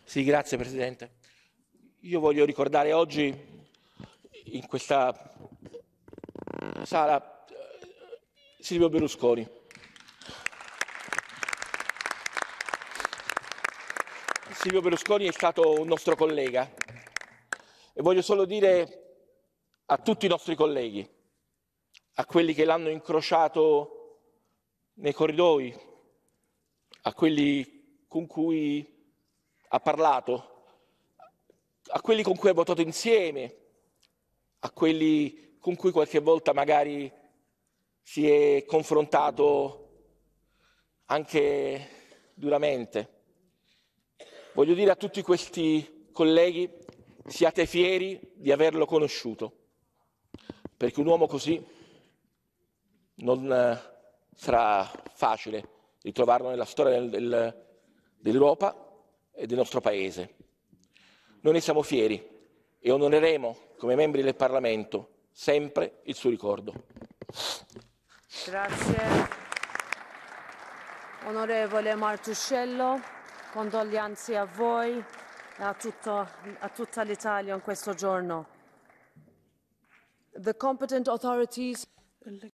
Sì, grazie Presidente. Io voglio ricordare oggi in questa sala Silvio Berlusconi. Silvio Berlusconi è stato un nostro collega e voglio solo dire a tutti i nostri colleghi, a quelli che l'hanno incrociato nei corridoi, a quelli con cui ha parlato, a quelli con cui ha votato insieme, a quelli con cui qualche volta magari si è confrontato anche duramente. Voglio dire a tutti questi colleghi: siate fieri di averlo conosciuto, perché un uomo così non sarà facile ritrovarlo nella storia dell'Europa e del nostro Paese. Noi ne siamo fieri e onoreremo, come membri del Parlamento, sempre il suo ricordo. Grazie. Onorevole Martuscello, condoglianze a voi e a tutta l'Italia in questo giorno. The competent authorities